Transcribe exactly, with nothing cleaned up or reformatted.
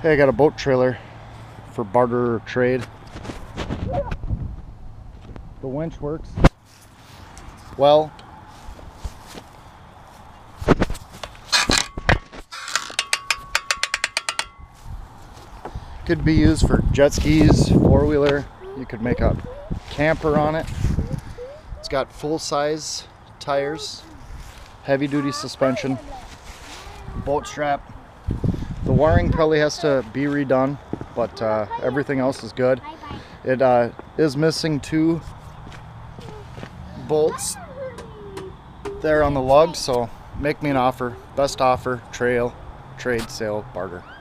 Hey, I got a boat trailer for barter or trade. The winch works well. Could be used for jet skis, four-wheeler. You could make a camper on it. It's got full-size tires, heavy-duty suspension, boat strap. The wiring probably has to be redone, but uh, everything else is good. It uh, is missing two bolts there on the lug, so make me an offer. Best offer, trail, trade, sale, barter.